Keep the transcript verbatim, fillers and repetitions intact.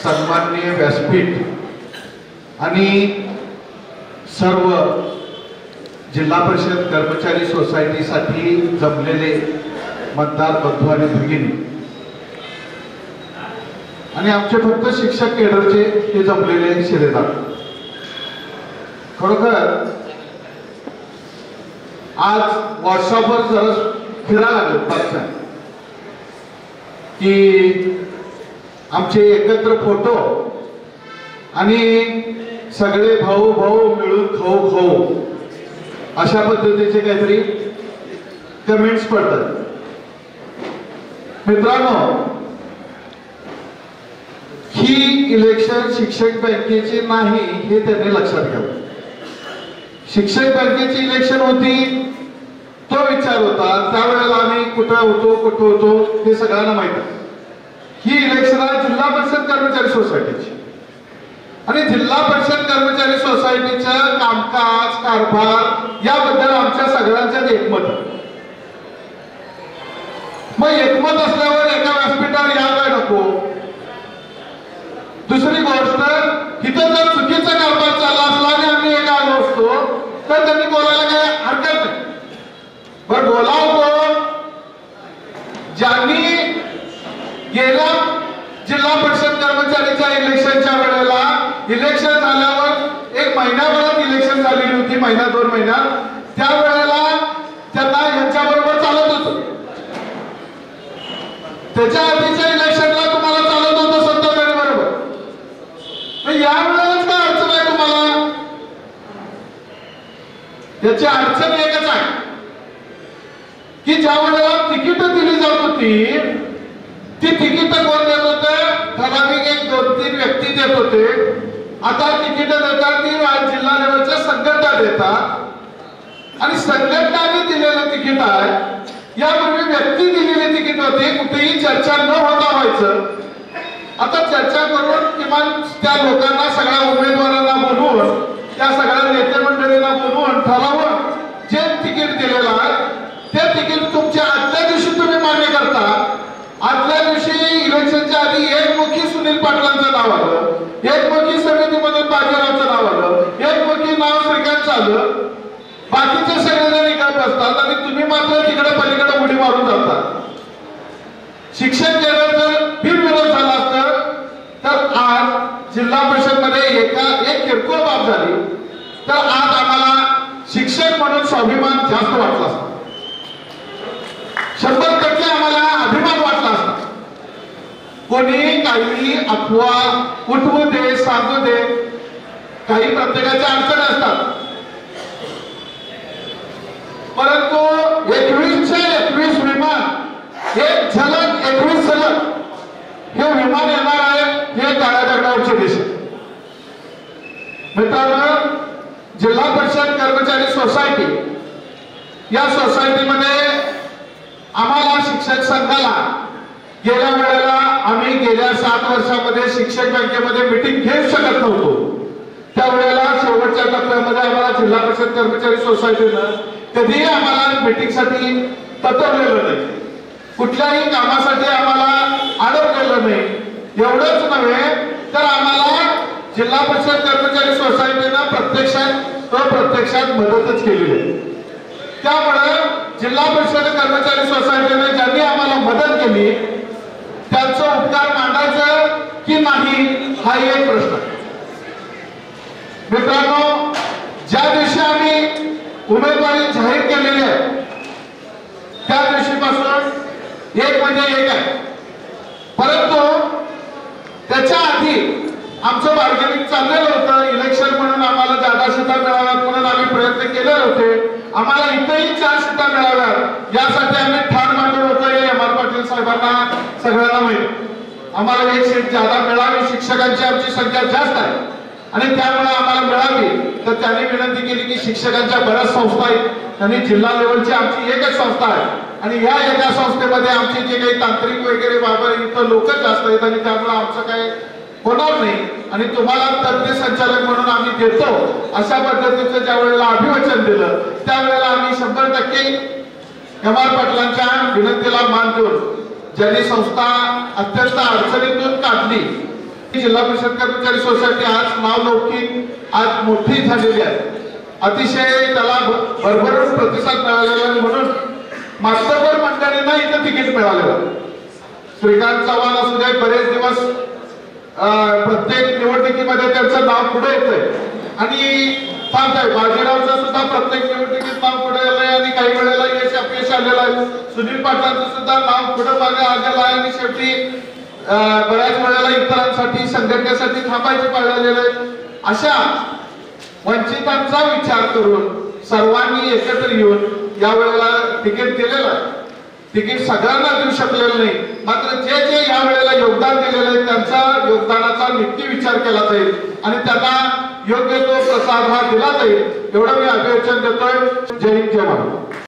सन्माननीय व्यासपीठ आणि सर्व जिल्हा परिषद कर्मचारी सोसायटीसाठी जमलेले मतदार बंधू आणि भगिनी आणि आमचे फक्त शिक्षक केडरचे हे जमलेले शिलेदार, खरोखर आज व्हॉट्सअपवर जरा फिरायला लागलं पाच की आमचे एकत्र फोटो आणि सगळे भाऊ भाऊ मिळून खाऊ खाऊ अशा पद्धतीचे काहीतरी कमेंट्स पडतात. मित्रांनो, ही इलेक्शन शिक्षक बँकेची नाही हे त्यांनी लक्षात घ्यावं. शिक्षक बँकेची इलेक्शन होती, तो विचार होता, त्यावेळेला आम्ही कुठं होतो कुठं होतो हे सगळ्यांना माहिती आहे. ही इलेक्शन आहे जिल्हा परिषद कर्मचारी सोसायटीची आणि जिल्हा परिषद कर्मचारी सोसायटीचं कामकाज कारभार याबद्दल आमच्या सगळ्यांच्यात एकमत आहे. मग एकमत असल्यावर एका व्यासपीठावर या काय नको. दुसरी गोष्ट, इथं जर चुकीचा कारभार चालला असला आणि आम्ही एक आलो असतो तर त्यांनी बोलायला काय हरकत नाही. पण बोलाव कोण? ज्यांनी गेल्या जिल्हा परिषद कर्मचारीच्या इलेक्शनच्या वेळेला इलेक्शन झाल्यावर एक महिन्याभरात इलेक्शन झालेली होती, महिना दोन महिन्यात, त्यावेळेला त्यांना यांच्याबरोबर चालत होतं. त्याच्या आधीच्या इलेक्शनला तुम्हाला चालत होतं सत्ताधारी बरोबर. या वेळेलाच काय अडचण आहे तुम्हाला? त्याची अडचण एकच आहे की ज्या वेळेला तिकीट दिली जात होती ती तिकीट कोण देत होते? ठराविक एक दोन तीन व्यक्ती देत होते. आता तिकीट देतात ती जिल्हा लेवलच्या संघटना देतात आणि संघटनाने दिलेलं तिकीट आहे. यापूर्वी व्यक्ती दिलेली तिकीट होते, कुठेही चर्चा न होता व्हायचं. आता चर्चा करून किमान त्या लोकांना सगळ्या उमेदवारांना बोलवून त्या सगळ्या नेते मंडळींना बोलवून ठरवून जे तिकीट दिलेलं आहे ते तिकीट तुमच्या आदल्या दिवशी तुम्ही मान्य करता. आदल्या दिवशी इलेक्शनच्या आधी एकमुखी सुनील पाटलांचं नाव आलं, एकमुखी समितीमधून बाजीरावचं नाव आलं, एकमुखी नाव श्रीकांत आलं, बाकीचे सगळेजण इकडे बसतात आणि तुम्ही मात्र तिकडे पलीकडे उडी मारून जातात. शिक्षण केंद्र जर बिनविरोध झाला असतं तर आज जिल्हा परिषद मध्ये एका एक किरकोळ बाब झाली तर आज आम्हाला शिक्षक म्हणून स्वाभिमान जास्त वाटला असता. शंभर टक्के आम्हाला अभिमान वाटला असता. कोणी काही अफवा उठवू दे, सांगू दे, काही प्रत्येकाच्या अडचणी असतात, परंतु एकवीसचे एकवीस विमान एक झलक एकवीस झलक हे विमान येणार आहे हे काळ्या दगडावरचे दिशे. मित्रांनो, जिल्हा परिषद कर्मचारी सोसायटी या सोसायटीमध्ये आम्हाला शिक्षक संघाला गेल्या वेळेला आम्ही गेल्या सात वर्षामध्ये शिक्षक बँकेमध्ये मीटिंग घेऊ शकत नव्हतो. त्यावेळेला शेवटच्या टप्प्यामध्ये आम्हाला जिल्हा परिषद कर्मचारी सोसायटीनं कधीही आम्हाला मीटिंगसाठी तत्वलेलं नाही, कुठल्याही कामासाठी आम्हाला अडवलेलं नाही. एवढंच नव्हे तर आम्हाला जिल्हा परिषद कर्मचारी सोसायटीनं प्रत्यक्षात अप्रत्यक्षात मदतच केली आहे. त्यामुळे जिल्हा परिषद कर्मचारी सोसायटीने ज्यांनी आम्हाला मदत केली त्यांचा उपकार मांडायचं की नाही हा एक प्रश्न. मित्रांनो, ज्या दिवशी आम्ही उमेदवारी जाहीर केलेली आहे त्या दिवशीपासून एक म्हणजे एक आहे, परंतु त्याच्या आधी आमचं बार्गेनिंग चाललेलं होतं. इलेक्शन म्हणून आम्हाला जादा सीटा मिळाव्यात म्हणून आम्ही प्रयत्न केले होते. आम्हाला इथेही चार सीटा मिळाव्यात यासाठी आम्ही ठाण मांडलं होतं. हे एम आर पाटील साहेबांना सगळ्यांना माहिती. आम्हाला एक सीट जादा मिळावी, शिक्षकांची आमची संख्या जास्त आहे आणि त्यामुळे आम्हाला मिळावी. तर त्यांनी विनंती केली की शिक्षकांच्या बऱ्याच संस्था आहेत, त्यांनी जिल्हा लेवलची आमची एकच संस्था आहे आणि ह्या एका संस्थेमध्ये आमचे जे काही तांत्रिक वगैरे बाबा इथं लोक जास्त आहेत आणि त्यामुळे आमचं काही होणार नाही आणि तुम्हाला तज्ञ संचालक म्हणून आम्ही देतो अशा पद्धतीचं ज्या वेळेला अभिवचन दिलं त्यावेळेला आम्ही शंभर टक्के एम आर पाटलांच्या विनंतीला मान देऊन ज्यांनी संस्था अत्यंत अडचणीतून काढली जिल्हा परिषद कर्मचारी सोसायटी आज नाव लौकिक आज मोठी झालेली आहे, अतिशय त्याला भरभरून प्रतिसाद मिळालेला आहे, म्हणून मास्तरवर मंडळींना इथं तिकीट मिळालेलं. श्रीकांत चव्हाण असू दे, बरेच दिवस प्रत्येक निवडणुकीमध्ये त्यांचं नाव पुढे येतंय आणि थांबतंय. बाजीरावचं सुद्धा प्रत्येक निवडणुकीत नाव पुढे आलंय आणि काही वेळेला यश अपयश आलेलं आहे. सुनील पाटलांचं सुद्धा नाव पुढे मागे आलेलं आहे आणि शेवटी बऱ्याच वेळेला इतरांसाठी संघटनेसाठी थांबायचे पाळलेले आहे. अशा वंचितांचा विचार करून सर्वांनी एकत्र येऊन या वेळेला तिकीट दिलेलं आहे. तिकीट सगळ्यांना देऊ शकलेलं नाही, मात्र जे जे या वेळेला योगदान दिलेलं आहे त्यांच्या योगदानाचा नक्की विचार केला जाईल आणि त्यांना योग्य तो प्रसाद हा दिला जाईल एवढं मी अभिवचन देतोय. जय हिंद, जय भारत.